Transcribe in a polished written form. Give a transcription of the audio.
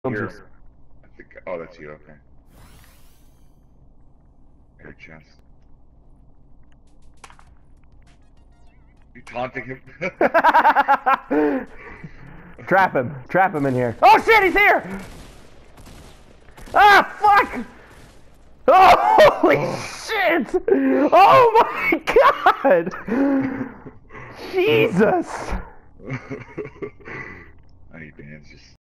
Here. I think. Oh, that's you. Okay. Air chest. You taunting him? Trap him. Trap him in here. Oh shit, he's here! Ah, fuck! Oh, holy shit! Oh my god! Jesus! I need bands just